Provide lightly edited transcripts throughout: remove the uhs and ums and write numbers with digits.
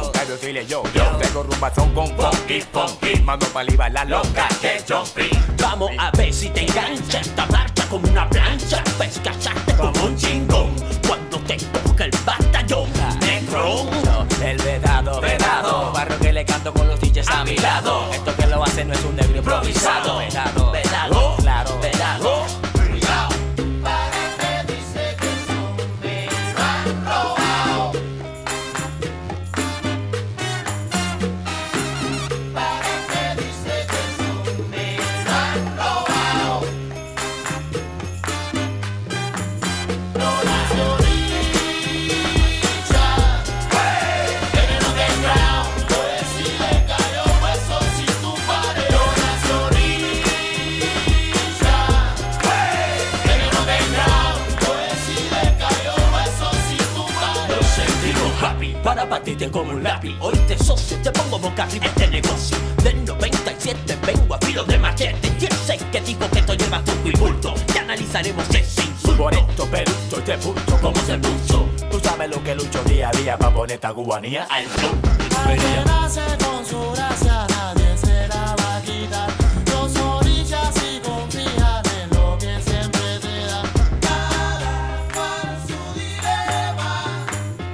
Cairo Chile yo tengo rumbazón con funky. Mando pa'l la loca que jumpy. Vamos a ver si te engancha esta marcha como una plancha. Ves que cachaste como un chingón cuando te toca el batallón negro. El vedado, barro que le canto con los DJs a mi lado. Esto que lo hace no es un negro improvisado. Vedado, claro, vedado. Para batirte como un lápiz. Hoy te socio, te pongo boca arriba este negocio. Del 97 vengo a filo de machete. Y ese que digo que esto lleva truco y bulto. Y analizaremos ese insulto. Por esto perucho y te punto como se puso. Tú sabes lo que lucho día a día pa' poner esta cubanía al club. Nadie nace con su gracia, nadie se la va a quitar. Dos orillas y confían en lo que siempre te da. Cada cual su dilema.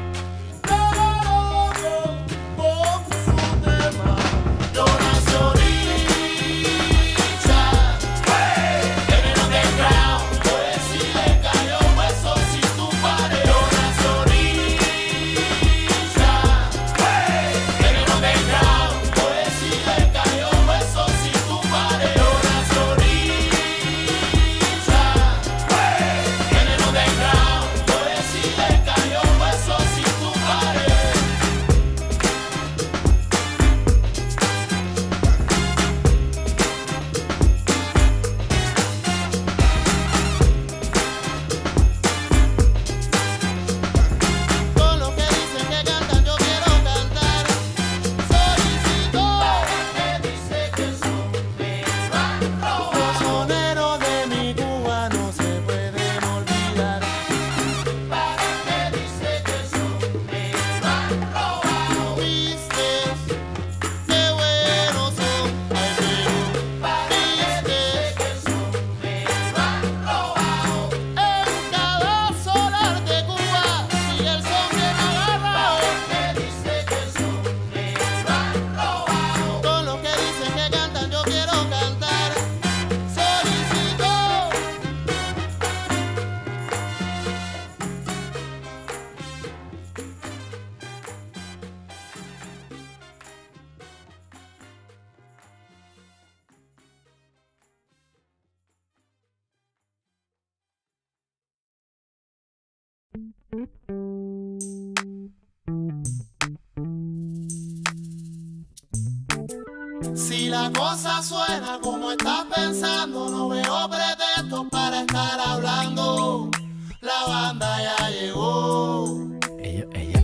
Si la cosa suena como estás pensando, no veo pretextos para estar hablando. La banda ya llegó. Ella,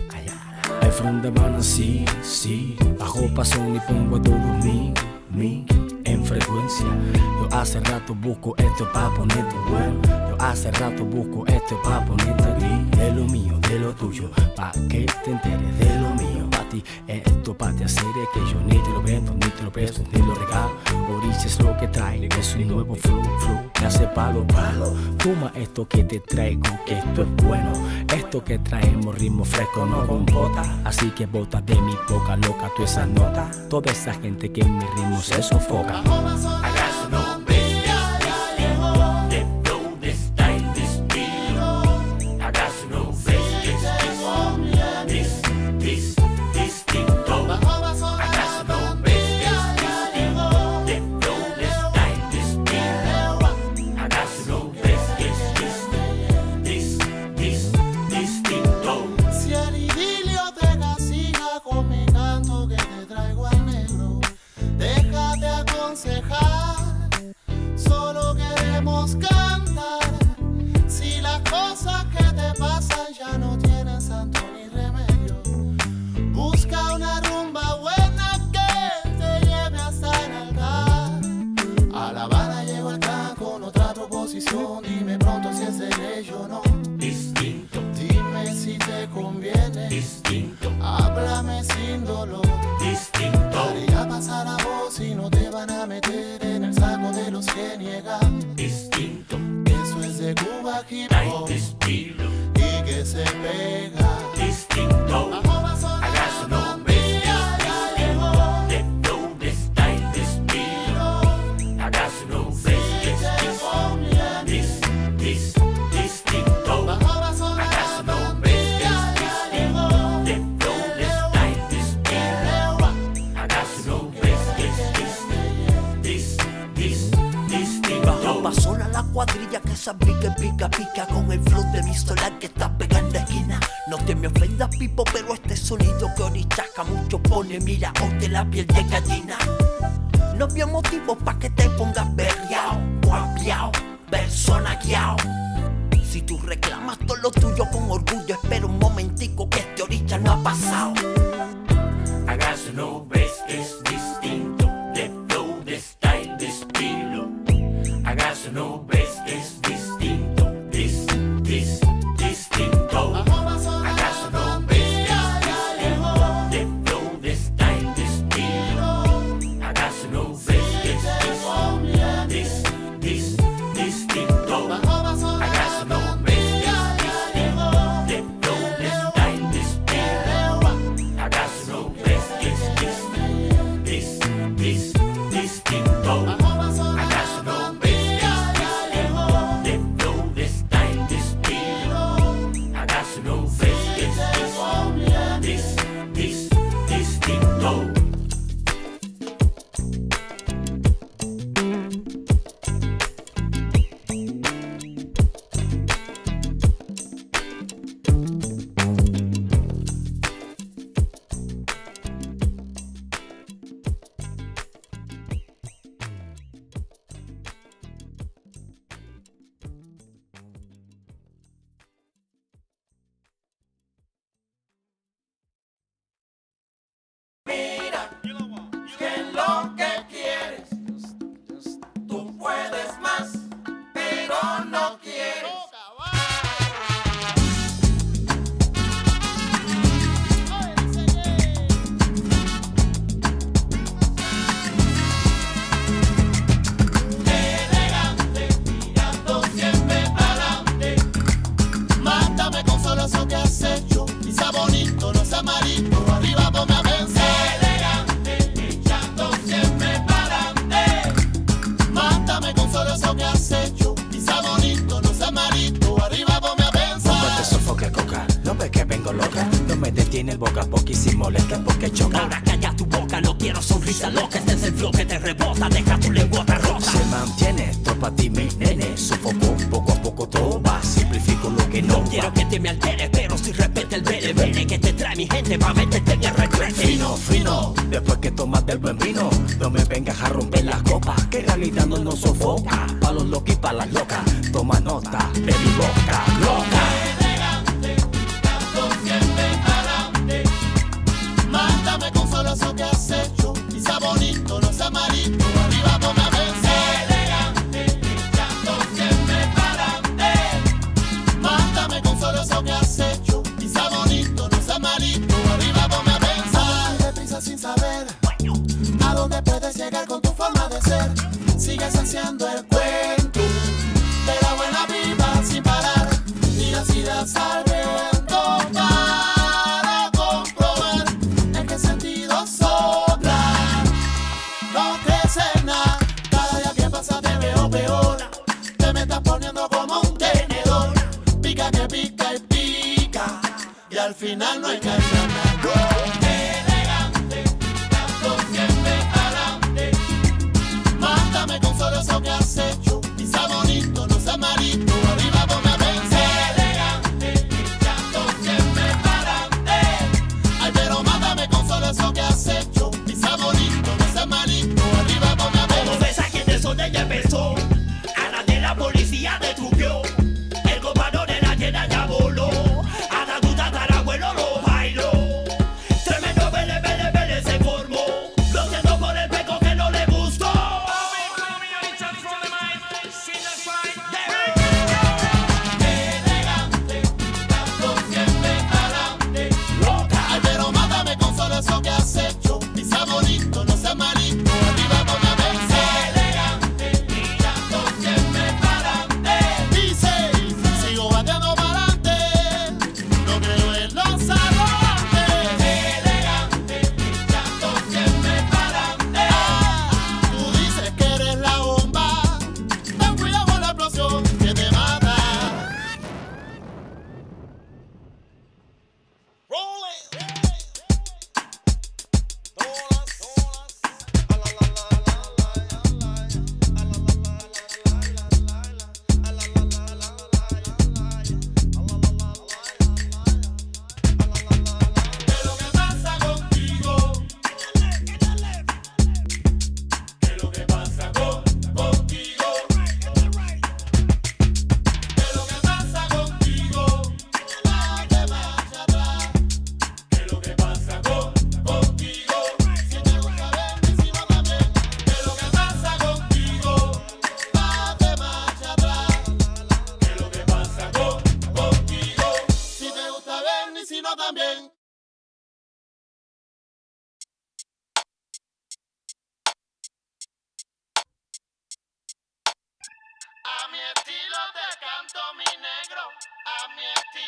allá. Al frente van así, sí. Bajo pasón y pongo a todos mi en frecuencia. Yo hace rato busco esto pa' ponerte bueno. Yo hace rato busco esto pa' ponerte aquí. De lo mío, de lo tuyo, pa' que te enteres de lo mío. Pa' ti, esto pa' te hacer es que yo ni te lo vendo, ni te lo presto, ni lo regalo. Orilla es lo que trae, es un nuevo flow, me hace palo. Toma esto que te traigo, que esto es bueno. Esto que traemos ritmo fresco, no compota. Así que bota de mi boca loca tú esa nota. Toda esa gente que en mi ritmo se sofoca. Acaso no ves que este flow, de style, de estilo. Acaso no ves que es distinto. Acaso no ves que es distinto. De flow, de style, de estilo. Acaso no ves que es distinto. Si el idilio te castiga con mi canto que te traigo al negro, déjate aconsejar, solo queremos cantar. Si las cosas que te pasan ya no tienen santo ni remedio, busca una rumba buena que te lleve hasta el altar. A La Habana llegó el clan con otra proposición. Dime pronto si es de ley o no. Distinto. Dime si te conviene. Distinto. Háblame sin haciéndolo distinto. Haría pasar a vos y no te van a meter en el saco de los que niegan. Distinto. Eso es de Cuba hip hop Hay estilo. y que se pega. Distinto. Bajo va a sonar Haga su la nombre. bombilla, ya llegó. De flow, de style, de estilo. Haga su nombre. Distinto. Bajo va a sonar Haga su la nombre. bombilla, ya llegó. De flow, de style, de estilo. Haga su nombre. Distinto. Bajo pa' sola la cuadrilla que sabe que pica, pica con el flow de mi solar que está pegando esquina. No te me ofendas, Pipo, pero este sonido que ahorita mucho pone, mira, ponte la piel de gallina. No había motivo pa' que te pongas berriao, guapiao, persona guiao. Si tú reclamas todo lo tuyo con orgullo, espera un momentico que este ahorita no ha pasado. Haga su nombre, es distinto. De flow, de style, de estilo. Haga su nombre, es distinto. Distinto. Bajo va a sonar Haga su la nombre, bombilla, ya llegó. de flow, de style, de estilo. Haga su nombre, distinto. Bajo va a sonar Haga su la nombre, bombilla, ya llegó. de flow, de style, de estilo. Haga su nombre, distinto. Bajo va a sonar Haga su la nombre, bombilla, ya llegó. de flow, de style, de estilo. Haga su nombre, distinto. ¿Qué es lo que quieres? Tú puedes más, pero no quieres. Elegante, mirando siempre para adelante. Mátame con solo eso que has hecho. Y sea bonito, no sea malito. Arriba ponme a vencer. Eso que has hecho, quizá bonito, no sea malito, arriba ponme a pensar. No te sofoque, coca, no ves que vengo loca. No me detiene el boca poquísimo, molesta porque choca. Ahora calla tu boca, no quiero sonrisa loca. Este es el flow que te rebota, deja tu lengüota rota. Se mantiene esto pa' ti, mi nene. Sufoco, poco a poco todo va. Simplifico lo que no Quiero va. que te me alteres, pero si respete el bene que te trae mi gente pa' meterte en el retrete. Fino, fino, después que tomas del buen vino, no me vengas a romper las copas, que en realidad no nos sofoca. Pa' los locos y pa' las locas, toma nota de mi boca, loca. Elegante, mirando siempre para adelante. Mátame con solo eso que has hecho, quizá bonito, no sea malito, arriba ponme a vencer. Elegante, mirando siempre para adelante. Mátame con solo eso que has hecho, quizá bonito, no sea malito, arriba ponme a pensar. Deprisa sin saber a dónde puedes llegar con tu forma de ser. Sigues haciendo el cuento de la buena vida sin parar. Y así das al viento para comprobar en qué sentido sopla lo que se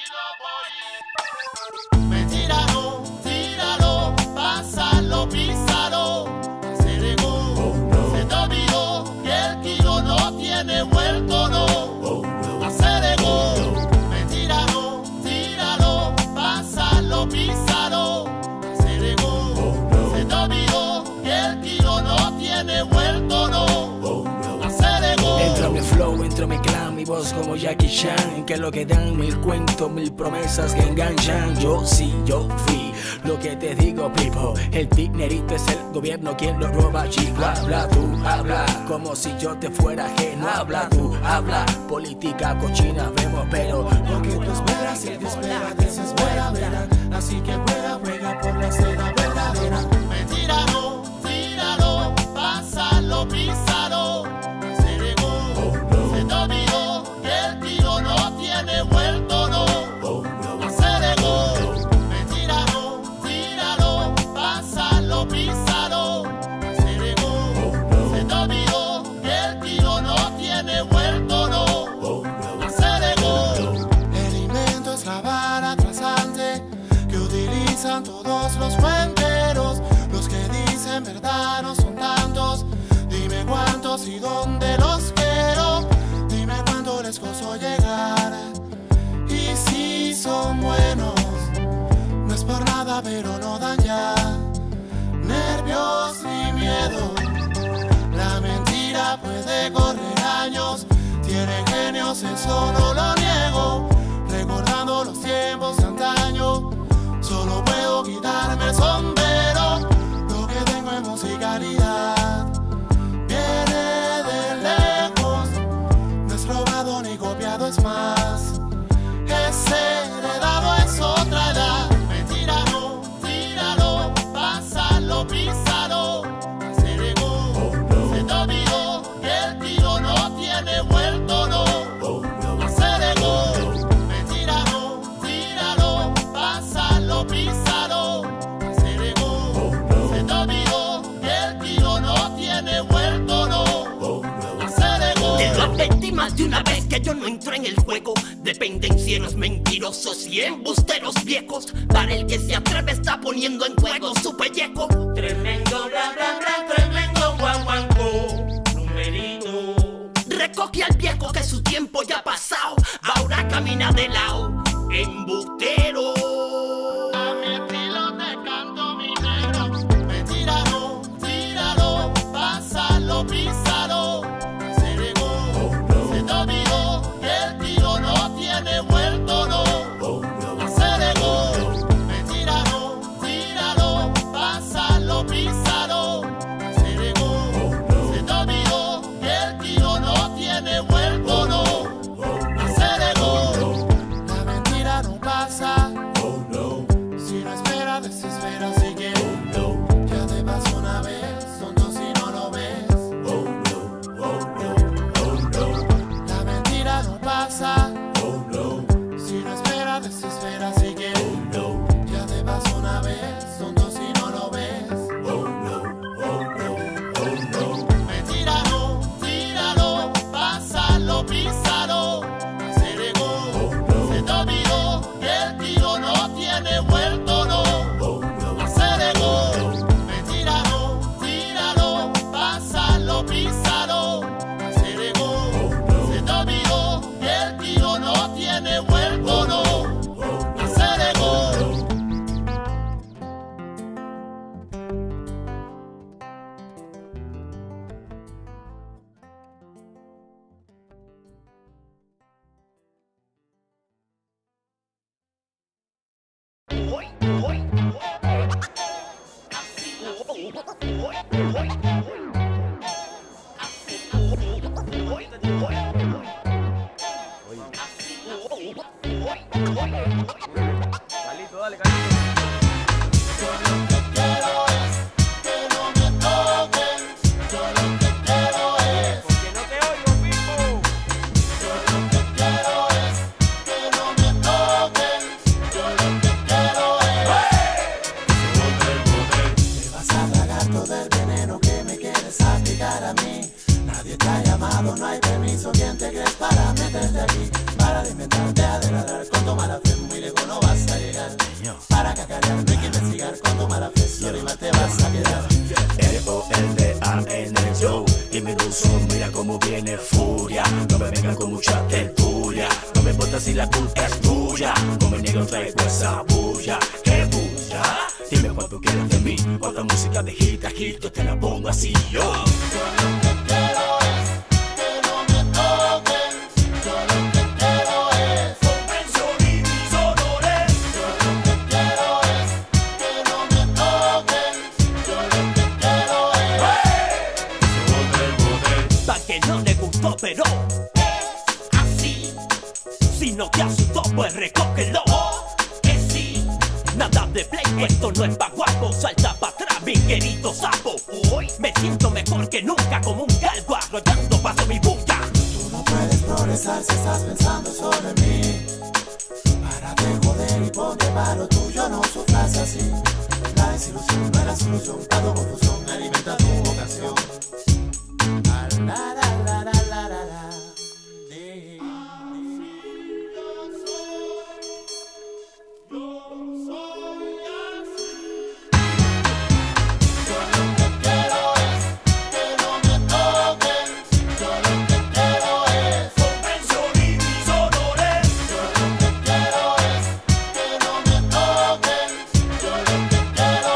Me tíralo, tíralo, pásalo, písalo. Aceregó, se te olvidó que el kilo no tiene vuelto, no. Aceregó, me tíralo, tíralo, pásalo, písalo. Aceregó, se te olvidó que el kilo no tiene vuelto, no. Aceregó. Entra mi flow, entra mi clan, mi voz como Jackie Chan, que lo que dan mil cuentos, mil promesas que enganchan. Yo sí, yo fui lo que te digo, people. El dinerito es el gobierno quien lo roba, chico. Habla tú, habla como si yo te fuera ajeno. Habla tú, habla política cochina vemos, pero Lo que tú esperas, si te espera, desespera, verán. Así que juega por la seda verdadera. Me tíralo, tíralo, pásalo, písalo. Aceregó, se te olvidó que el kilo no tiene vuelto, no. Aceregó, me tíralo, tíralo, pásalo, písalo. Aceregó, se te olvidó que el kilo no tiene vuelto, no. Aceregó. El invento es la vara trasante que utilizan todos los cuenteros. Los que dicen verdad no son tantos. Dime cuántos y dónde los quiero. Dime cuánto les costó llegar. Y si son buenos, no es por nada, pero no dan ya nervios ni miedo. La mentira puede correr años. Tiene genios, eso no lo niego. Recordando los tiempos de antaño, solo puedo quitarme el sombrero. Lo que tengo es musicalidad, viene de lejos. No es robado ni copiado, es más, es heredado, es otra edad. Me tíralo, tíralo, pásalo, písalo. Aceregó, se te olvidó que el kilo no tiene vuelto, no. Aceregó, me tíralo, tíralo, pásalo, písalo. Aceregó, se te olvidó que el kilo no tiene vuelto, no. Aceregó. Te lo advertí más de una vez que yo no entro en el juego de pendencieros mentirosos y embusteros viejos. Para el que se atreve está poniendo en juego su pellejo. Tremendo bla bla bla, tremendo guaguanco, numerito. Recoge al viejo que su tiempo ya ha pasado, ahora camina de lado, embustero. A mi estilo te canto, mi negro. Me tíralo, tíralo, pásalo, písalo. Aceregó, se te olvidó que el kilo no tiene vuelto, no. Aceregó, me tíralo, tíralo, pásalo, písalo. Aceregó, se te olvidó que el kilo no tiene vuelto, no. Aceregó, la mentira no pasa. Si no espera, desespera, así que ya te pasó una vez, tonto si no lo ves. La mentira no pasa. Si no espera, desespera, así que ya te pasó una vez, tonto si no lo ves. Me tíralo, tíralo, pásalo, písalo. Aceregó, se te olvidó que el kilo no tiene vuelto, no. Aceregó, me tíralo, tíralo, pásalo, písalo. Aceregó, se te olvidó que el kilo no tiene vuelto, no. Aceregó. Carlito, dale, Carlito. Yo lo que quiero es que no me toquen. Yo lo que quiero es. Porque no te oigo, Pipo. Yo lo que quiero es que no me toquen. Yo lo que quiero es. Te vas a tragar todo el veneno que me quieres aplicar a mí. Nadie te ha llamado, no hay permiso. ¿Quién te crees para meterte aquí? Para alimentarte, a de ladrar con tu mala fe. Para cacarear no hay que investigar con tu mala presión y mal te vas a quedar. R-O-L-D-A-N, yo y mi dulce, mira cómo viene furia. No me vengan con mucha tertulia, no me importa si la culpa es tuya. No me niego, traigo esa bulla, que bulla. Dime cuánto quieres de mí, cuánta música de hit a hit, yo te la pongo así, yo. Yo lo que quiero es que no me toquen. Yo lo que quiero es Sonidos sonores. Yo lo que quiero es que no me toquen. Yo lo que quiero es Pa' que no le gustó, pero así. Si no te asustó, pues recógelo. Que sí. Nada de play, esto no es pa' guapo. Salta pa' atrás, mi querido sapo. Hoy me siento mejor que nunca, como un galgo arrollando paso mi bulla. Tú no puedes progresar si estás pensando solo en mí. Para de joder y ponte para lo tuyo, no sufras así. La desilusión no es la solución, a tu confusión alimenta tu vocación. La, la, la, la, la, la, la, la. Yo lo que quiero es que no me toquen. Yo lo que quiero es Sonidos sonores. Yo lo que quiero es que no me toquen. Yo lo que quiero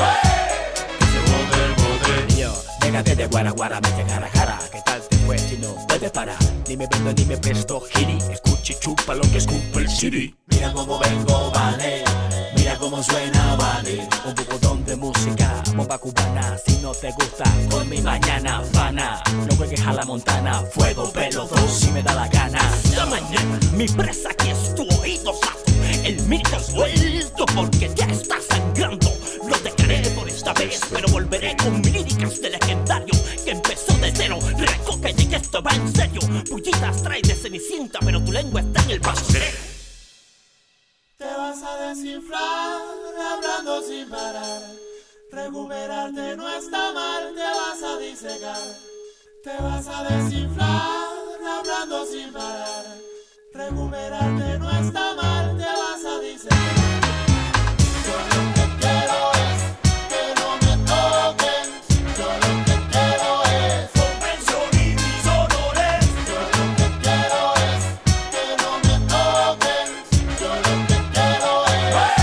es Yo, déjate de guara guara, mete cara a cara. ¿Qué tal te fue si no puedes parar? Ni me vendo ni me presto giri. Escucha y chupa lo que escupa el city. Mira cómo vengo, vale. Mira cómo suena, vale. Un pocotón de música, bomba cubana. Si no te gusta, con mi mañana, fana. No juegues a la montana, fuego, pelo, dos si me da la gana. Esta mañana mi presa aquí es tu oído sato. El mito suelto porque ya está sangrando. Lo dejaré por esta vez, pero volveré con líricas de legendario que empezó de cero. Recoge y que esto va en serio. Pullitas trae de cenicienta, pero tu lengua está en el basurero. Te vas a desinflar hablando sin parar. Recuperarte no está mal, te vas a disecar. Te vas a desinflar hablando sin parar. Recuperarte no está mal, te vas a disecar. Yo lo que quiero es que no me toquen. Yo lo que quiero es Sonidos sonores. Yo lo que quiero es que no me toquen. Yo lo que quiero es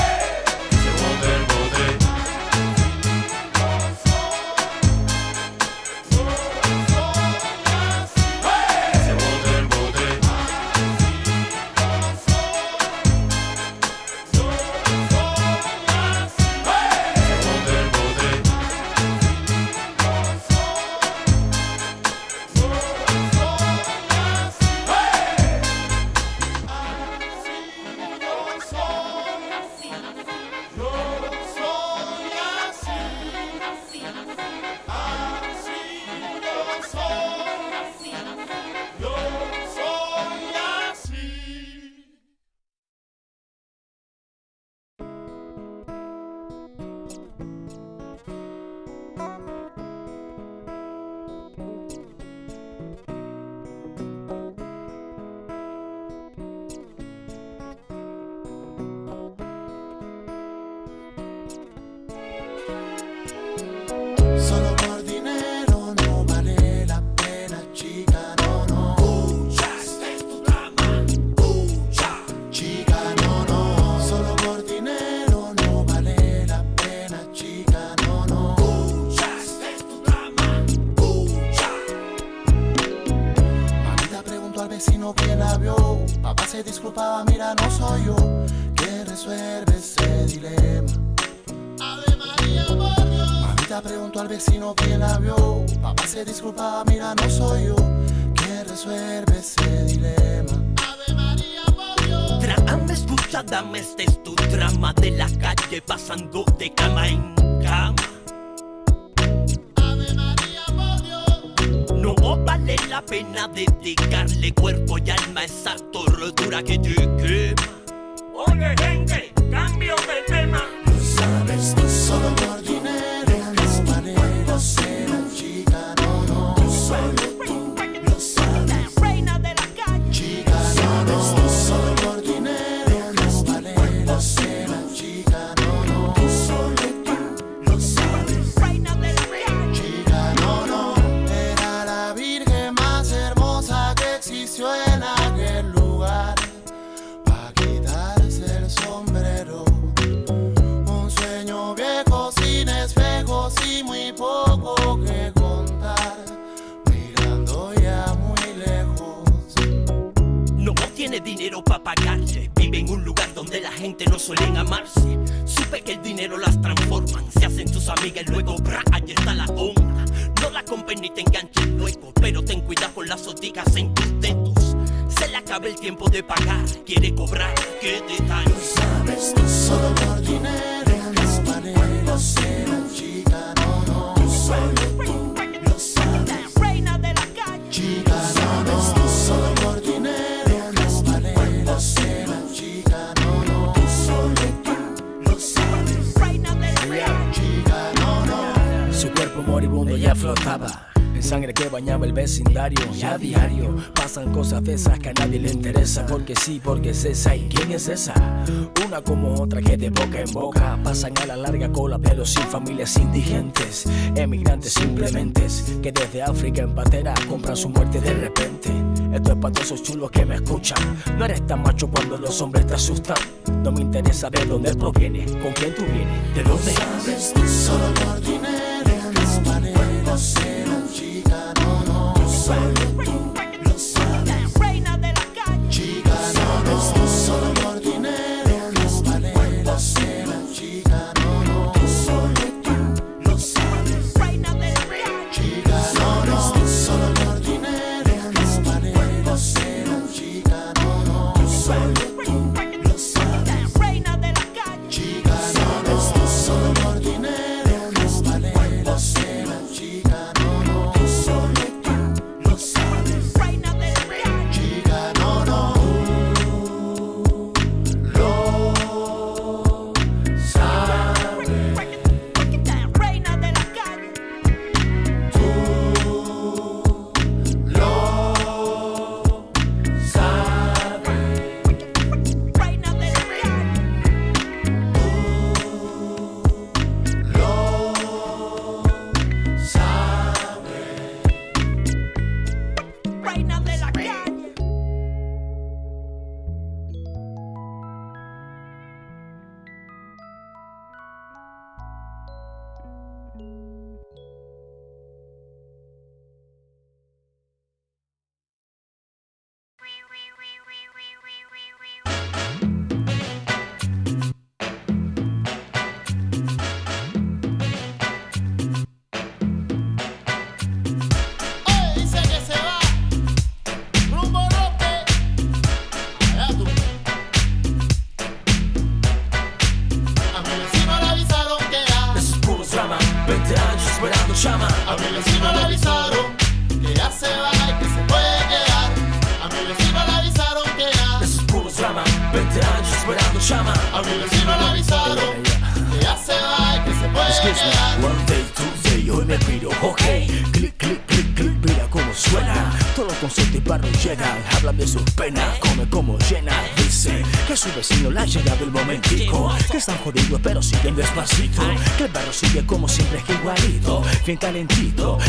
Solo por dinero no vale la pena, chica, no, no. Es tu drama. Chica, no, no. Solo por dinero no vale la pena, chica, no, no. Es tu drama. Mamita preguntó al vecino quién la vio. Papá se disculpaba, mira, no soy yo. ¿Quién resuelve ese dilema? Ave María, por Dios. Mamita preguntó al vecino quién la vio. Papá se disculpaba, mira, no soy yo. ¿Quién resuelve ese dilema? Ave María, por Dios. Dame, escucha, dame, este es tu drama de la calle pasando de cama en cama. Ave María, por Dios. No vale la pena dedicarle cuerpo y alma a esa tortura que te quema. Oye, gente, cambio de tema. Sabes tú solo por dinero no vale la pena, chica, no, no. Solo tú lo sabes. Reina de la calle. Chica, no, no. Solo por dinero no vale la pena, chica. pagarle. Vive en un lugar donde la gente no suelen amarse. Supe que el dinero las transforman, se hacen tus amigas y luego bra, allí está la honra. No la compren ni te enganches luego, pero ten cuidado con las soticas en tus dedos. Se le acaba el tiempo de pagar, quiere cobrar, qué detalle. Sabes tú solo por dinero, no vale ser un chica, no, no, solo tú lo sabes. Reina de la calle, Chica, sabes tú solo por dinero, no vale ser un chica, no, no, solo tú lo sabes. reina de la calle. Chica, no, no. Su cuerpo moribundo ya flotaba en sangre que bañaba el vecindario. Y a diario pasan cosas de esas que a nadie le interesa. Porque sí, porque es esa. ¿Y quién es esa? Una como otra que de boca en boca pasan a la larga cola, pero sin familias indigentes, emigrantes simplemente, que desde África en patera compran su muerte de repente. Esto es para todos esos chulos que me escuchan. No eres tan macho cuando los hombres te asustan. No me interesa de dónde proviene, con quién tú vienes, de dónde. Sabes tú solo por dinero, no vale ser un chica, no, no, solo tú lo sabes. Reina de la calle, Chica, sabes tú solo por dinero, no vale ser un chica, no, no, solo tú lo sabes. reina de la calle, Chica, sabes tú solo por dinero, no vale ser un chica, no, no, solo tú lo sabes. reina de la calle, Chica, sabes tú solo por dinero, no vale ser un chica, no, no, solo tú lo sabes. reina de la calle, Chica, no, no, lo sabes. reina de la calle, Lo sabes. reina de la calle, Lo sabes. reina de la calle. Oye, dice que se va rumbo norte. Allá tú. A mi vecino le avisaron que ya. Eso es puro drama, 20 años esperando chama. A mi vecino le avisaron que ya se va y que se puede quedar. A mi vecino le avisaron que ya. Eso es puro drama, 20 años esperando chama. A mi vecino le avisaron que ya se va y que se puede Excuse me, quedar. one day, Tuesday, hoy me pido, ok. Clic, clic, clic, clic, mira cómo suena. Todos los conceptos y barros llegan, hablan de sus penas, come como llena. Dice que a su vecino le ha llegado el momentico, que están jodidos pero siguen despacito. Que el barro sigue como siempre, es igualito. Bien calentito,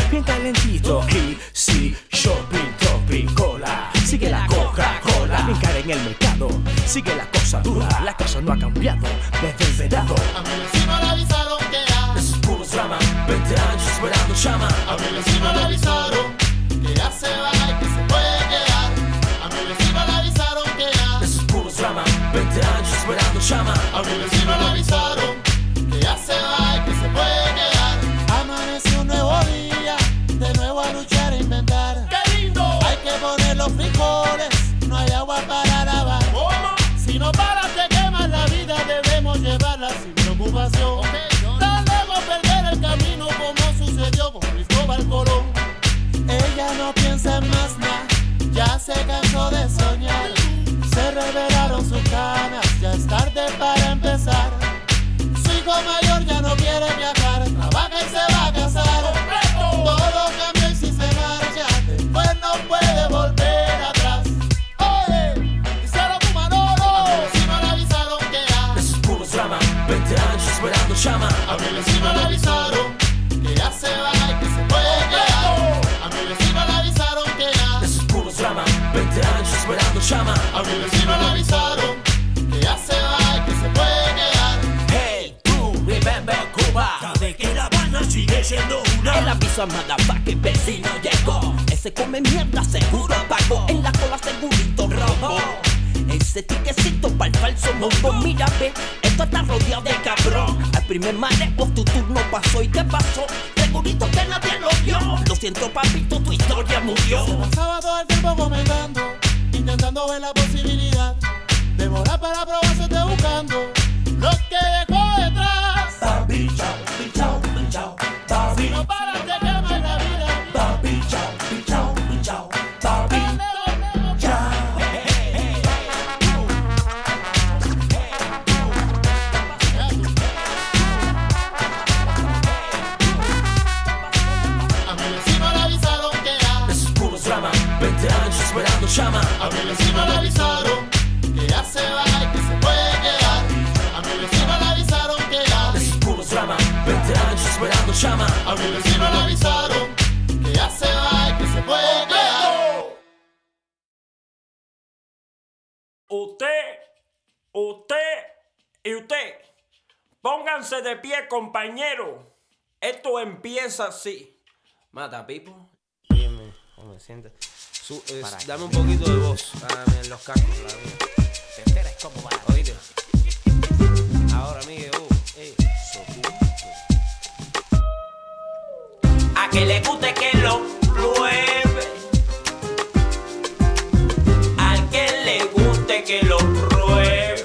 y sí, shopping, topping, cola. Sigue la Coca-Cola, bien cara en el mercado. Sigue la cosa dura, la cosa no ha cambiado desde el verano. A mi vecino le avisaron que ya. Eso es puro drama, 20 años esperando chama. A mi vecino le avisaron que ya se va y que se puede quedar. A mi vecino le avisaron que ya. Eso es puro drama, 20 años esperando chama. A mi vecino le avisaron que ya se va y que se puede quedar. Amaneció un nuevo día, de nuevo a luchar e inventar. ¡Qué lindo! Hay que poner los frijoles, no hay agua para lavar. ¿Cómo? Si no paras te quemas la vida, debemos llevarla sin preocupación. Tan luego perder el camino como sucedió con Cristóbal Colón. Ella no piensa en más nada, ya se cansó de soñar. Se revelaron sus ganas, ya es tarde para empezar. Su hijo mayor ya no quiere viajar, trabaja y se va a casar. Todo cambia y si se marcha, después no puede volver atrás. Oye, díselo tu Manolo. A mi vecino le avisaron que ya. Eso es puro drama, 20 años esperando chama. A mi vecino le avisaron que ya se va y que se puede quedar. A mi vecino le avisaron que ya. Eso es puro drama, 20 años esperando chama. A mi vecino le avisaron que ya se va y que se puede quedar. Hey, tú, remember Cuba. Sabe que La Habana sigue siendo una. El aviso a motherfucking vecino llegó. Ese come mierda seguro pagó. En la cola segurito robó. ese tiquecito para el falso mundo. Mira, ve, esto está rodeado de cabrón. Al primer manejo tu turno pasó. ¿Y qué pasó? Segurito que nadie lo vio. Lo siento, papito, tu historia murió. Se pasaba todo el tiempo comentando, intentando ver la posibilidad de volar para probarse buscando lo que dejó detrás. Papi, chao, pichao, pichao, papi. Si no paras te quemas la vida. Papi, chao, pichao, pichao, papi. Chao. A mi vecino le avisaron que ya, Eso es puro drama, 20 años esperando llama. a mi vecino le avisaron que ya se va y que se puede quedar. A mi vecino le avisaron que ya, Eso es puro drama, 20 años esperando llama. a mi vecino le avisaron que ya se va y que se puede quedar. Usted y usted, pónganse de pie, compañero. Esto empieza así. Mata, Pipo. Dime, ¿cómo me sientes? Dame un poquito de voz en los cascos, la mía. Te enteras cómo va. Oíste. Ahora, Miguel, A que le guste que lo pruebe. Al que le guste que lo pruebe.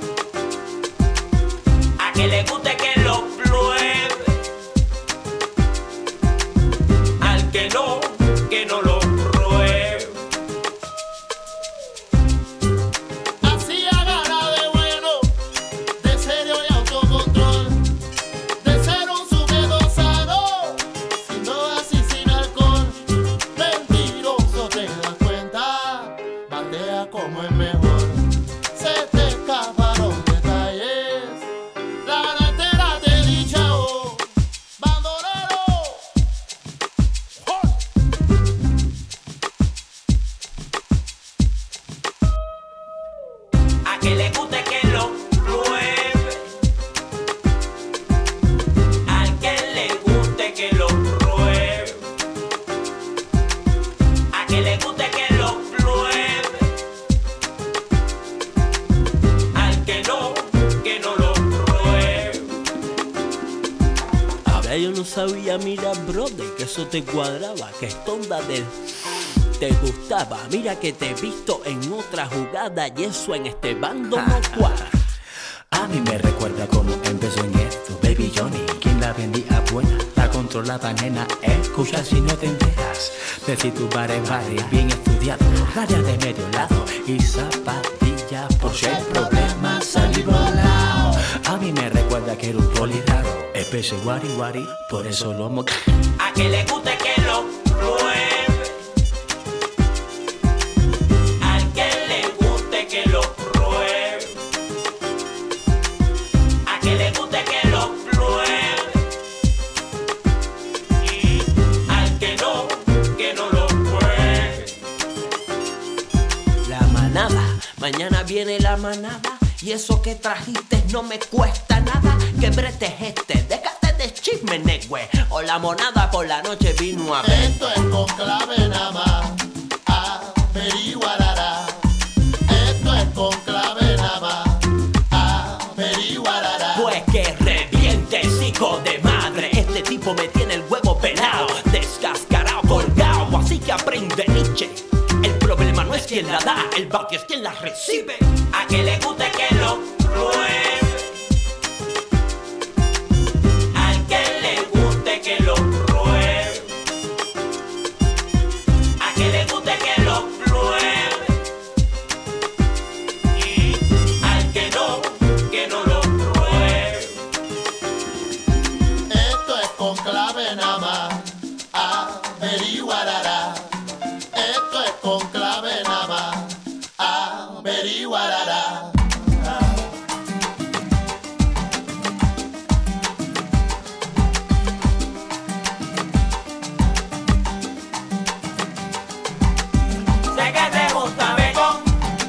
A que le guste que lo pruebe. Al que no lo pruebe. Así agarra de bueno, de serio y autocontrol, de ser un sujeto sano, sin drogas y sin alcohol. Mentiroso, te das cuenta, bandea como es mejor. Se te escaparon detalles, la gana entera te dicha, oh, bandolero. A que le guste que lo pruebe. Al que le guste que lo pruebe. A que le guste que lo pruebe. Al que no lo pruebe. Ahora yo no sabía, mira, brother, que eso te cuadraba, que esta onda del te gustaba. Mira que te he visto en otra jugada y eso en este bando no cuadra. A mí me recuerda cómo empezó en esto, Baby Johnny, quien la vendía buena, la controlaba, nena. Escucha si no te enteras, de si tu bar es bien estudiado, rayas de medio lado y zapatillas por si hay problemas salí volado. A mí me recuerda que era un poli raro, especie guari guari, por eso lo amo. A que le guste que lo pruebe. Al que le guste que lo pruebe. A que le guste que lo pruebe. Al que no lo pruebe. La manada, mañana viene la manada y eso que trajiste no me cuesta nada. ¿Qué brete es este? Déjate de chisme, negüe. O la monada por la noche vino a ver. Esto es con clave nada más, averiguará. Esto es con clave nada más, averiguará. Pues que revientes, hijo de madre. Este tipo me tiene el huevo pelado, descascarado, colgado. Así que aprende, Nietzsche. El problema no es quien la da, el barrio es quien la recibe. A que le guste que lo pruebe. Al que le guste que lo pruebe. A que le guste que lo pruebe. Al que no lo pruebe. Esto es con clave nada más, averiguará. Esto es con clave nada más, averiguará. Sé que te gusta Bacon.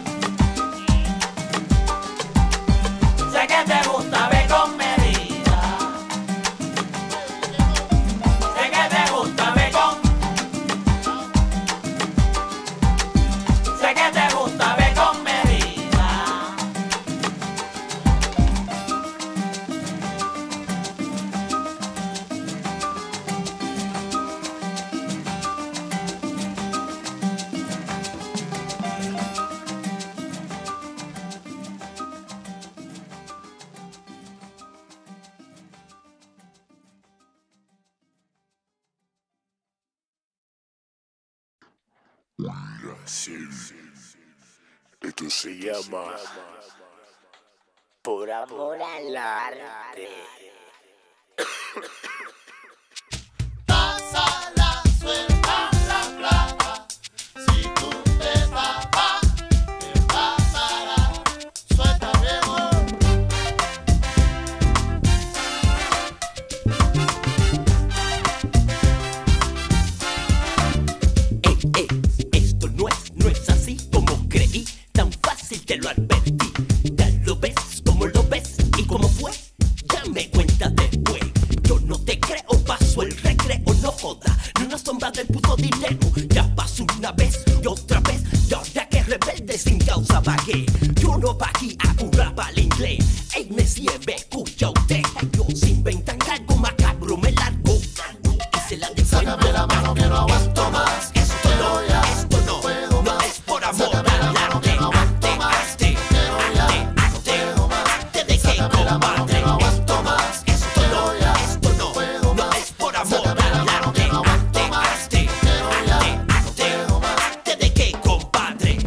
Sé que te gusta Bacon medida. Sé que te gusta Bacon. Esto se llama Por Amor al Arte. Pásala, suelta la plata. Si tú te tapas, ¿qué pasará? Suelta, viejo. Esto no es así como creí. Tan fácil te lo advertí. Ya lo ves como lo ves y cómo fue. Ya me cuentas después. Yo no te creo, paso el recreo, no joda. Ni una sombra del puto dinero. Ya pasó una vez y otra vez. Y ahora que rebelde sin causa vagué. Yo no va aquí a curar para el inglés. Ey, Messi, me escucha usted. Ellos inventan algo macabro, me largo. Y se la digo. Sácame la mano que no aguanto más. Esto no puedo no más. es por amor Sácame la al mano que arte. no aguanto más. Quiero ya, no puedo más. Te dejé, Sácame la mano que compadre. no aguanto más. Esto no puedo no más. es por amor Sácame la al mano que arte. no aguanto más. Quiero ya, no puedo más. Te dejé, compadre.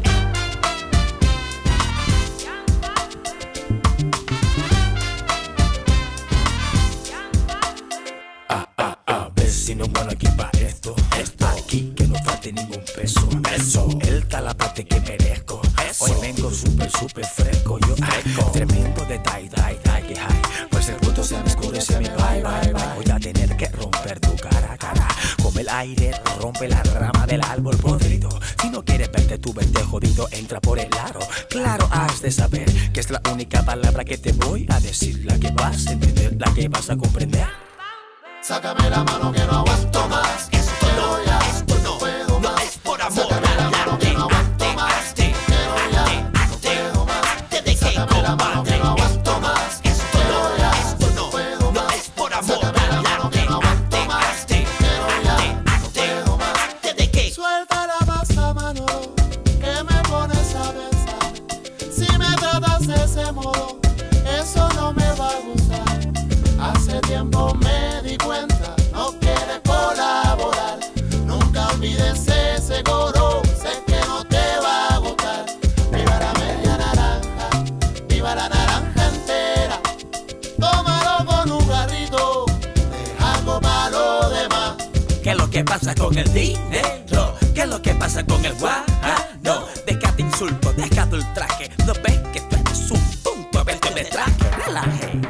Vecino, bueno, aquí pa' esto. Aquí que no falte ningún peso. Él está la parte que merezco. Hoy vengo súper fresco. Yo tremendo de tie, que high. Pues el punto se me escurece mi bye. Voy a tener que romper tu cara. Come el aire, rompe la rama del árbol podrido. Si no quieres verte, tú vete jodido. Entra por el aro. Claro, has de saber que es la única palabra que te voy a decir. La que vas a entender, la que vas a comprender. Sácame la mano que no aguanto más. Esto no puedo no más. es por amor Sácame la al mano que arte. no aguanto más. Quiero ya, no puedo más. Te dejé, Sácame la mano que compadre. no aguanto más. Esto no puedo no más. es por amor Sácame la al mano que arte. no aguanto más. Quiero ya, no puedo más. Te dejé. Suelta la masa, Manolo, que me pones a pensar. Si me tratas de ese modo, eso no me va a gustar. Hace tiempo me di cuenta, no quieres colaborar. Nunca olvides ese coro, sé que no te va a gustar. Viva la media naranja, viva la naranja entera. Tómalo con un garrito, deja algo para lo demás. ¿Qué es lo que pasa con el dinero? ¿Qué es lo que pasa con el guano? Déjate insulto, déjate el traje. ¿No ves que tú eres un punto? Vete de traje, relaje.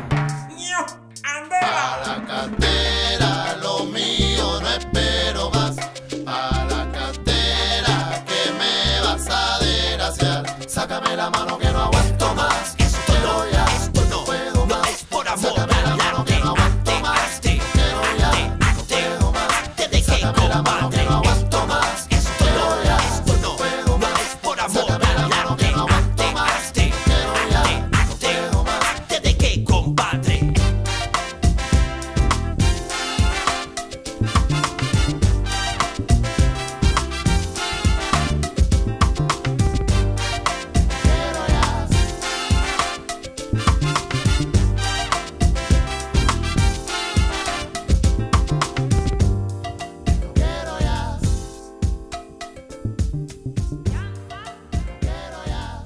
Pa' la cartera, lo mío no espero más. Pa' la cartera, que me vas a desgraciar. Sácame la mano que no aguanto más. Esto no puedo no más. es por amor Sácame la al mano que arte. no aguanto más. Quiero ya, no puedo más. Te dejé, Sácame la mano que compadre. no aguanto más. Esto no puedo no más. es por amor Sácame la al mano que arte. no aguanto más. Quiero ya, no puedo más. Te dejé, compadre. Quiero ya. Quiero ya. Quiero ya.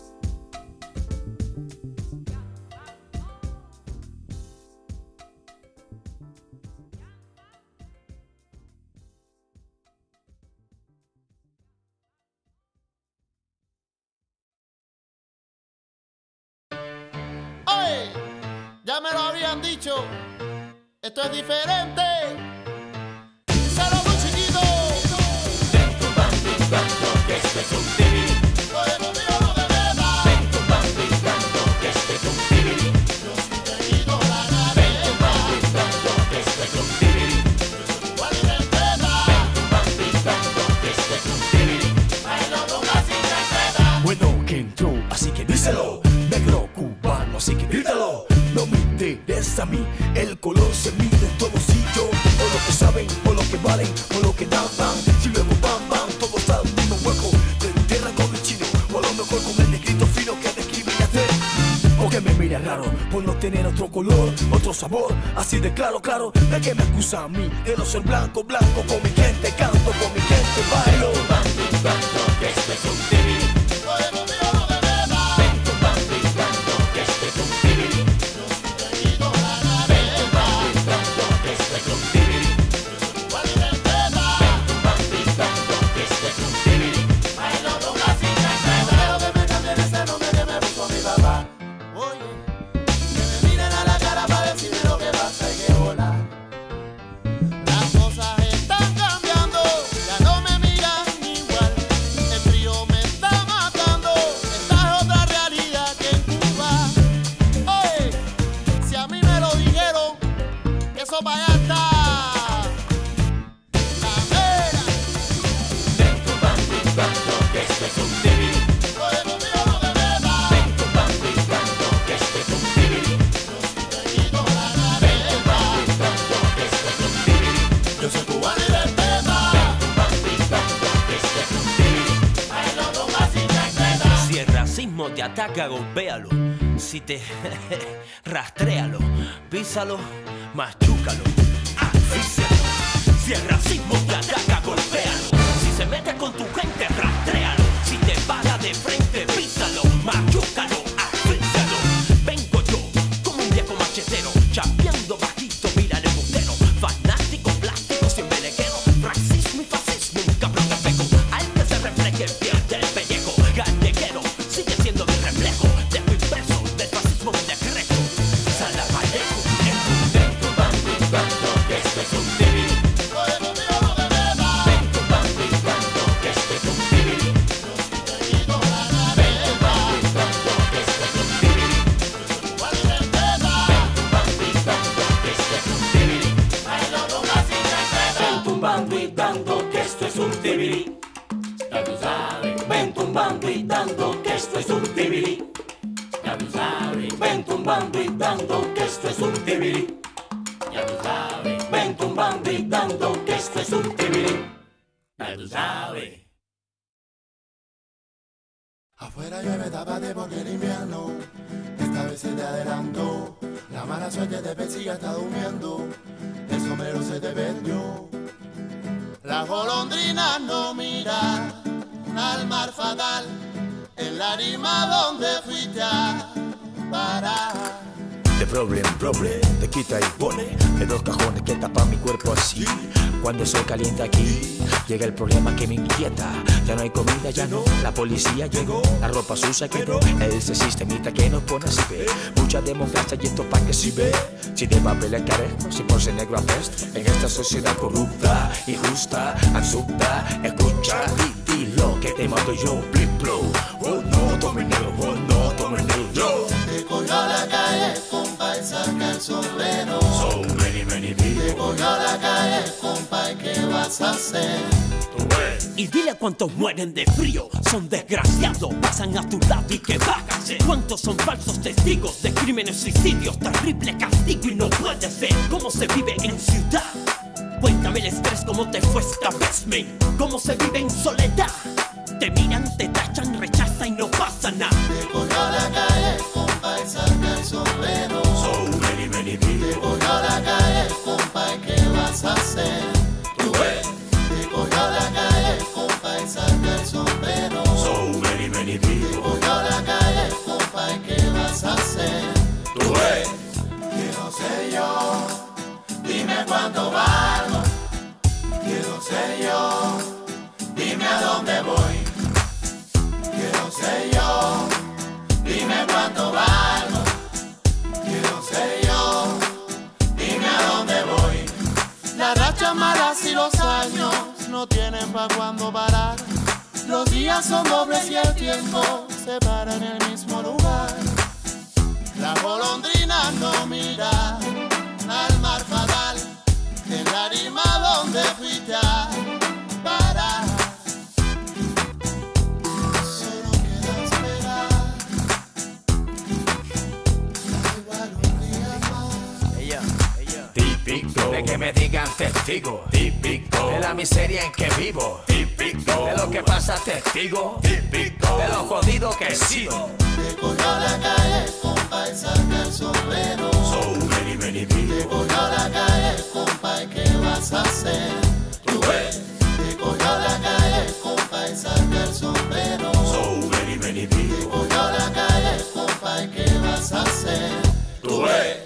Oye, ya me lo habían dicho. Esto es diferente. Saludos, chiquito. Oye, conmigo no te metas. Yo sí te quito la gaveta. Igual y respeta. Ay, no pongas sin respeta. Bueno, que entró, así que díselo. Negro cubano, así que grítalo. No me interesa a mí, el color se mide en todos sitios. O lo que saben, o lo que valen, o lo que dan, van. Si luego van, todo está al mismo hueco. Te entierran con el chino, o a lo mejor con el negrito fino que discriminaste. O que me mira raro, por no tener otro color, otro sabor. Así de claro, de que me acusa a mí de no ser blanco, con mi gente canto, con mi gente bailo. picando, que esto es un tibiri. Oye, conmigo no te metas. Ven tu pan picando, que esto es un tibiri. Te quito la Ven tu gaveta. pan picando, que esto es un tibiri. ¿Cuál es el tema? Ven tu pan picando, que esto es un tibiri. Bailo con la cinta en crema. Quiero que me cambien ese nombre que me puso mi papá. Oye, que me miren a la cara para decirme lo que pasa y que hola. Las cosas están cambiando, ya no me miran igual. El frío me está matando, esta es otra realidad que en Cuba. Oye, si a mí me lo dijeron, que eso para allá está. La vera. Ven tu pan picando, que esto es un tibiri. Oye, conmigo no te metas. Ven tu pan picando, que esto es un tibiri. Te quito la Ven tu gaveta. pan picando, que esto es un tibiri. Yo soy cubano y respeta. Ven tu pan picando, que esto es un tibiri. Bailo con la cinta en crema. Si el racismo te ataca, golpéalo. Si te rastréalo, písalo, machúcalo, asfíxialo. Si el racismo te ataca, golpéalo. Si se mete con tu gente, rastréalo. Si te para de frente, písalo, machúcalo, asfíxialo. Vengo yo como un viejo machetero, chapeando bajito, mira el embustero. Fanático, plástico, sin belequero. Racismo y fascismo, un cabrón de peco. Al que se refleje, pierde el pellejo. Galleguero, sigue siendo mi reflejo. Dejo impreso del fascismo mi decreto. Salamarejo, Ven tu pan picando, que esto es un tibiri. Oye, conmigo no te metas. Ven tu pan picando, que esto es un tibiri. Te quito la Ven tu pan gaveta. picando, que esto es un tibiri. ¿Cuál es el tema? Ven tu pan picando, que esto es un tibiri. Bailo con la cinta en crema. Ven tumbando y dando, que esto es un tibiri. Ya tú sabes. Ven tumbando y dando, que esto es un tibiri. Ya tú sabes. Ven tumbando y dando, que esto es un tibiri. Ya tú sabes. Ven tumbando y dando, que esto es un tibiri. Ya tú sabes. Afuera llueve, tápate porque el invierno esta vez se te adelantó. La mala suerte te persigue, está durmiendo. El sombrero se te perdió. Las golondrinas no miran al mar fatal. En la arima donde fuiste a parar. De problem, te quita y pone de dos cajones que tapan mi cuerpo así. Cuando el sol calienta aquí, llega el problema que me inquieta. Ya no hay comida, ya no, la policía llegó. La ropa sucia quedó, ese sistemita que nos pone así ve. Mucha democracia y esto pa' que si ve. Si de papel le carezco, si por ser negro apesta. En esta sociedad corrupta, injusta, absurda. Escucha y lo que te mando yo, blip blow. Oh no, tome negro, oh no, tome negro yo. Te cogió la calle, compa, y saca el sombrero. So many Te people. cogió la calle, compa, ¿y qué vas a hacer? Y dile a cuántos mueren de frío, son desgraciados, pasan a tu lado y qué vas a hacer. Cuántos son falsos testigos de crímenes, suicidios, terrible castigo y no puede ser. ¿Cómo se vive en ciudad? Cuéntame el estrés, cómo te fue esta vez, man. ¿Cómo se vive en soledad? Te miran, te tachan, rechazan y no pasa nada. Te cogió la calle, compa, y saca el sombrero. So many Te people. cogió la calle, compa, ¿y qué vas a hacer? Tú ves. Te cogió la calle, compa, y saca el sombrero. So many Te people. cogió la calle, compa, ¿y qué vas a hacer? Tú ves. Quiero ser yo, dime cuánto valgo. Quiero ser yo, dime a dónde voy. Quiero ser yo, dime cuánto valgo. Quiero ser yo, dime a dónde voy. Las rachas malas y los años no tienen pa' cuándo parar. Los días son dobles y el tiempo se para en el mismo lugar. Las golondrinas no miran al mar fatal. En la arima donde fuiste a parar. Solo queda esperar. Igual un día más. Típico de que me digan testigo. Típico de la miseria en que vivo. Típico de lo que pasa testigo. Típico de lo jodido que he sido. Te cogió la calle, compa, y saca el sombrero. So many Te people. cogió la calle, compa, ¿y qué vas a hacer? Tú ves. Te cogió la calle, compa, y hacer. Tú ves.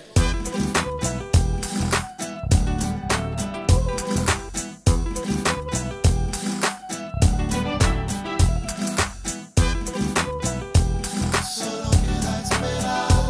Solo queda esperar.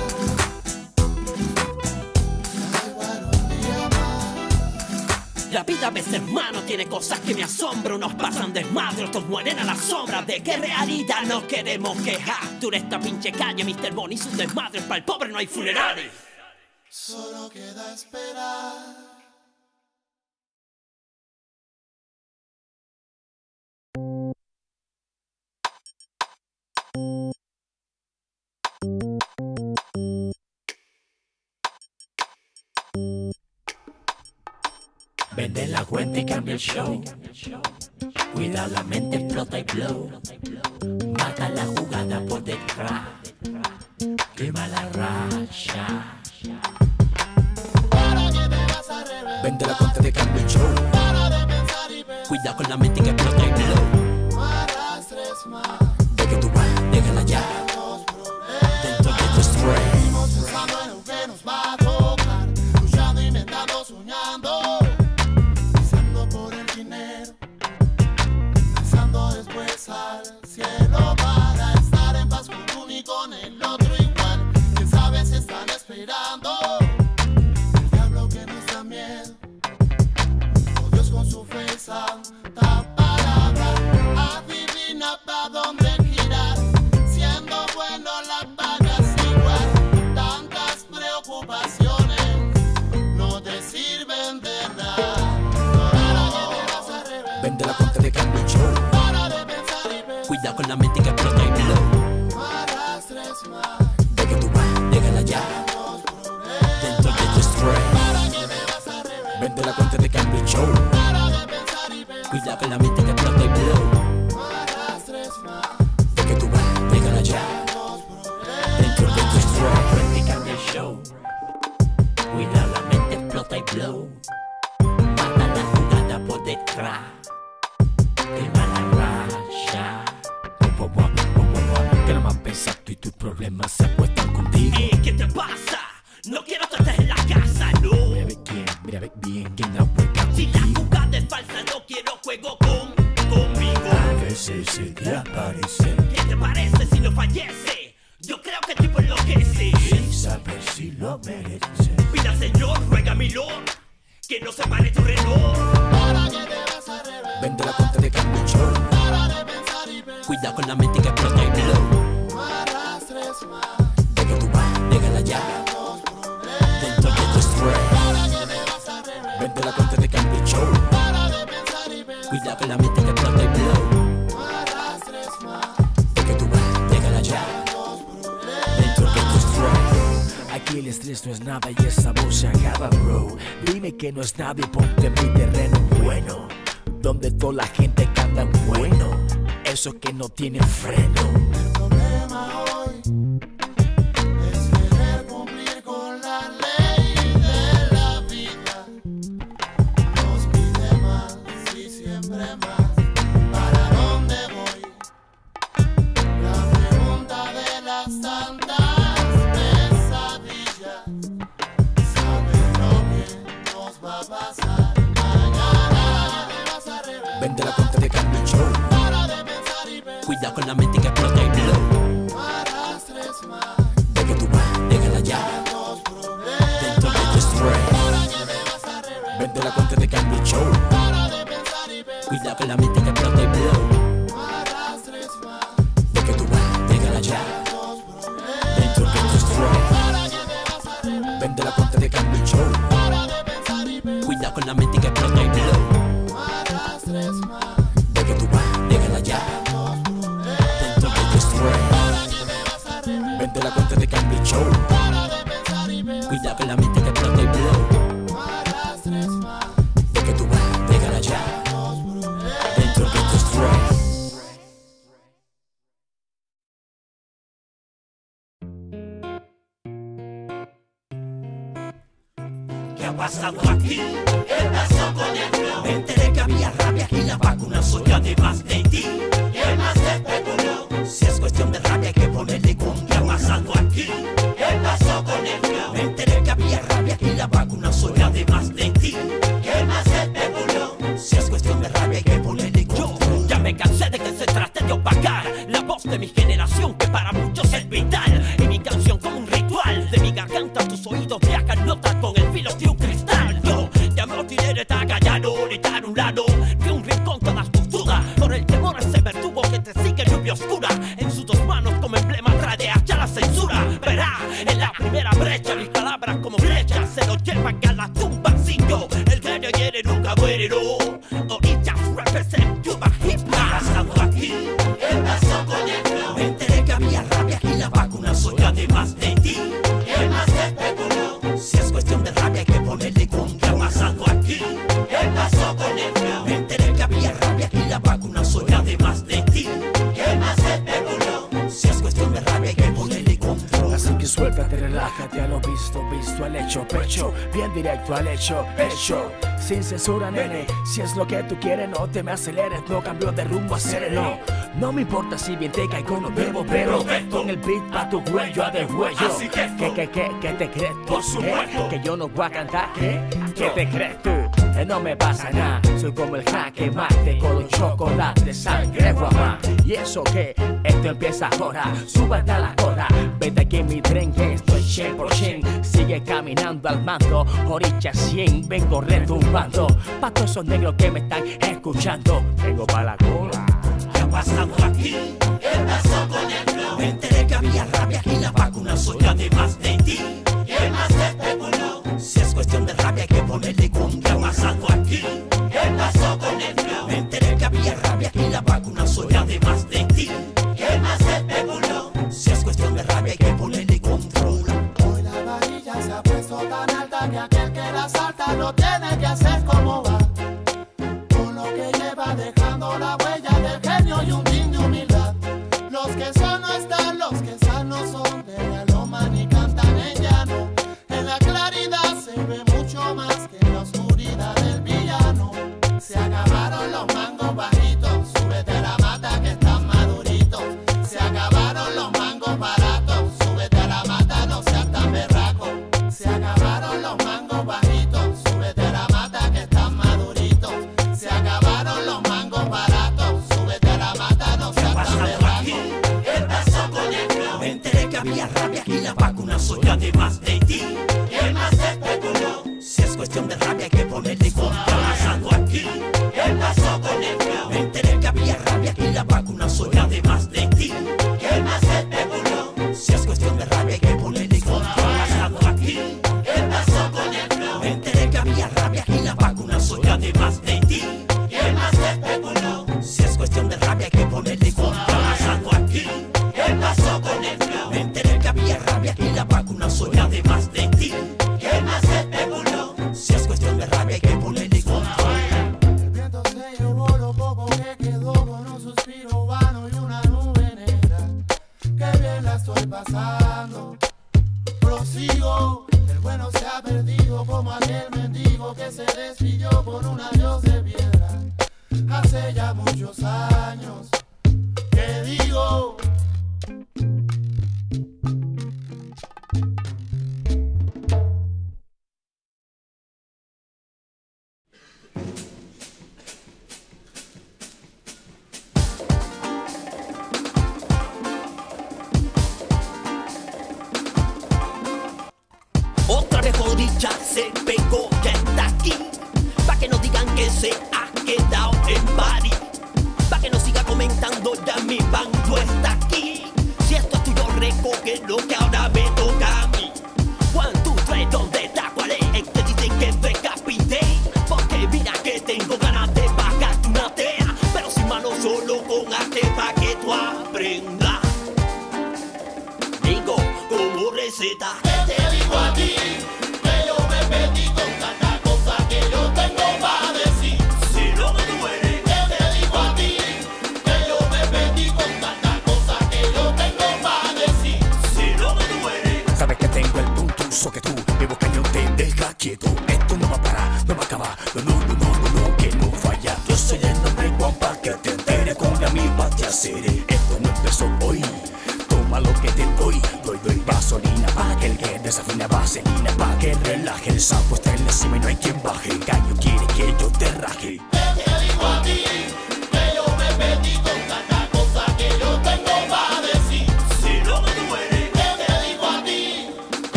Igual un día más. La vida a veces, mano, tiene cosas que me asombran. Unos pasan desmadre, otros mueren a la sombra. ¿De qué realidad nos queremos quejar? Tú en esta pinche calle, Mr. Bonnie y sus desmadres. Para el pobre no hay funerales. Solo queda esperar. Vende la cuenta y cambia el show. Cuida la mente, explota y blow. Mata la jugada por detrás. Quema la racha. ¿Para qué te vas a revelar? Vende la cuenta de cambio el show. Para de pensar y ver. Cuidado con la mente que explota y blow. No arrastres más De que tú vas, déjala ya. los problemas. Dentro de tu stress. Seguimos pensando en lo que nos va a tocar. Luchando, inventando, soñando. Pisando por el dinero. Pensando después al cielo para estar en paz con uno y con el otro igual. Quién sabe si están esperando. El diablo que nos da miedo. Oh Dios con su fe y santa palabra. Adivina pa' dónde girar. Siendo bueno la pagas igual. Tantas preocupaciones no te sirven de nada. Para que te vas a revelar. Vende la cuenta de cambio el show. Para de pensar y ver. Cuidado con la mente que explota y blow. No arrastres más De que tú vas, déjala ya. los problemas. Dentro de tu stress. Para que te vas a revelar. Vende la cuenta de cambio el show. Para de pensar y ver. Cuidado con la mente que explota y blow. No arrastres más De que tú vas, déjala ya. los problemas. Dentro de tu stress. Cuenta y cambia el show. Cuida la mente, explota y blow. Mata la jugada por detrás. Quema la racha. Que nada más pensas tú y tus problemas se acuestan contigo. ¿Y qué te pasa? No quiero que estés en la casa, no. Mira a ver bien quién la hueca Si la contigo. jugada es falsa, no quiero juego conmigo. A veces se te aparece ¿Qué te parece si no fallece? Yo creo que el tipo enloquece. sin saber si lo merece. Pida al Señor, ruega a mi Lord, que no se pare tu reloj. Para que te vas a revelar. Vende la cuenta de cambio el show. Para de pensar y ver. Cuidado con la mente que explota y blow. No arrastres más De que tú vas, déjala ya. los problemas. Dentro de tu stress. Para que te vas a revelar. Vende la cuenta de cambio el show. Para de pensar y ver. Cuidado con la mente que explota y blow. No arrastres más De que tú vas, déjala ya. los problemas. Dentro de tu stress. Aquí el estrés no es nada y esa voz se acaba, bro. Dime que no es nadie, ponte en mi terreno bueno. Donde toda la gente canta bueno. Esos que no tienen freno. El problema hoy es querer cumplir con la ley de la vida. Nos pide más y siempre más. ¿Para dónde voy? La pregunta de las tantas pesadillas. ¿Sabes lo que nos va a pasar? Mañana te vas a revelar. Vende la cuenta de cambio el show. Para de pensar y ver. Cuidado con la mente que explota y blow. No arrastres más De que tú vas, déjala ya. los problemas. Dentro de tu stress. Para que te vas a revelar. Vende la cuenta de cambio el show. Para de pensar y ver. Cuidado con la mente que explota y blow. No arrastres más De que tú vas, déjala ya. los problemas. Dentro de tu stress. Para que te vas a revelar. Vende la cuenta de cambio el show. Para de pensar y ver. Cuidado con la mente que explota y blow. No arrastres más De que tú vas, déjala ya. los problemas. Dentro de tu stress. Para que te vas a revelar. Vende la cuenta de cambio el show. Para de pensar y ver. Cuidado con la mente que explota y blow. No arrastres más De que tú vas, déjala ya. los problemas. Dentro de tu stress. ¿Qué ha pasado aquí? ¿Qué pasó con el flow? Me enteré que había rabia y la vacuna soy además de ti. ¿Quién más especuló? Si es cuestión de rabia hay que ponerle con. ¿Qué ha pasado aquí? ¿Qué pasó con llano, gritar un lado de un rincón todas posturas, por el temor a ese verdugo que te sigue lluvia oscura. En sus dos manos como emblema trae hacia la censura. Verá en la primera brecha mis palabras como flechas se lo llevan a la tumba sin yo. El que no quiere nunca muere, no. Orillas represent Cuba hip hop. Pasando aquí, ¿qué pasó con el flow? Me enteré que había rabia y la vacuna soy además de ti. ¿Qué más especuló? Si es cuestión de rabia hay que ponerle contra. Pasando aquí, ¿qué pasó con el flow? Me enteré que había rabia y la vacuna soy además de ti. ¿Qué más especuló? Si es cuestión de rabia hay que ponerle contra. Así que suéltate, relájate a lo visto, visto al hecho, pecho, bien directo al hecho, hecho. Sin censura, nene, si es lo que tú quieres, no te me aceleres, no cambio de rumbo a sereno. No me importa si bien te caigo, no debo, pero con el beat pa' tu cuello a de huello. Así que ¿Qué te crees tú? Por supuesto. Que yo no voy a cantar, ¿qué te crees tú? No me pasa nada, soy como el jaque mate con un chocolate, sangre guapa. Y eso que esto empieza ahora, súbete a la cola, vete aquí en mi tren que estoy 100%. Sigue caminando al mando, orilla 100, vengo retumbando. Pa' todos esos negros que me están escuchando, vengo pa' la cola. ¿Qué ha pasado aquí? ¿Qué pasó con el flow? Me enteré que había rabia y la vacuna soy además de ti. ¿Qué más especuló? Si es cuestión de rabia hay que ponerle contra. Pasando aquí, ¿qué pasó con el flow? Me enteré que había rabia y la vacuna soy además de ti. ¿Qué más especuló? Si es cuestión de rabia hay que ponerle control. Hoy la varilla se ha puesto tan alta que aquel que la salta lo tiene que hacer como va. Con lo que lleva dejando la huella del genio y un din de humildad. Los que son no están, los que sanos son de la loma ni cantan en llano. En la claridad se ve mucho más que en la oscuridad del villano. Se acabaron los mangos bajitos, súbete a la mata que están maduritos. Se acabaron los mangos baratos, súbete a la mata, no seas tan berraco. Se acabaron los mangos bajitos, súbete a la mata que están maduritos. Se acabaron los mangos baratos, súbete a la mata, no seas tan berraco. ¿Qué pasó con el flow? Me enteré que había rabia y la vacuna soy además de ti. ¿Qué más especuló? Si es cuestión de rabia hay que ponerle contra. Pasando aquí, ¿qué pasó con el flow? Me enteré que había rabia y la vacuna soy además de ti. ¿Qué más especuló? Si es cuestión de rabia hay que ponerle contra. Pasando aquí, ¿qué pasó con el flow? Me enteré que había rabia y la vacuna soy además de ti. ¿Qué más especuló? Si es cuestión de rabia hay que ponerle contra. Pasando aquí, ¿qué pasó con el flow? Me enteré que había rabia y la vacuna soy además de ti. ¿Qué más especuló? Si es cuestión de rabia hay que ponerle control. El viento se llevó lo poco que quedó con un suspiro vano y una nube negra. Qué bien la estoy pasando. Prosigo, el bueno se ha perdido como aquel mendigo que se despidió con un adiós de piedra. Hace ya muchos años que digo. Otra vez Orilla se pegó, ya está aquí. Pa' que no digan que se ha quedado en París. Pa' que no siga comentando, ya mi bando está aquí. Si esto es tuyo, recoge lo que ahora me toca a mí. 1, 2, 3, ¿dónde está? ¿Cuál es? Es que dicen que decapité. Porque mira que tengo ganas de pagarte una tea. Pero sin mano solo con arte pa' que tú aprendas. Digo, como receta. ¿Qué te digo a ti? Que yo me perdí con tanta cosa que yo tengo para decir. Si no me duele. ¿Qué te digo a ti? Que yo me perdí con tanta cosa que yo tengo para decir. Si no me duele. Sabes que tengo el punto uso que tú, vivo cañón te deja quieto. Esto no va a parar, no va a acabar. No, que no falla. Yo soy el nombre guapa que te entere con la mi patria seré. Esto no empezó hoy. Toma lo que te doy gasolina pa' que el que desafina, vaselina pa' que relaje. El sapo está en la cima y no hay quien baje.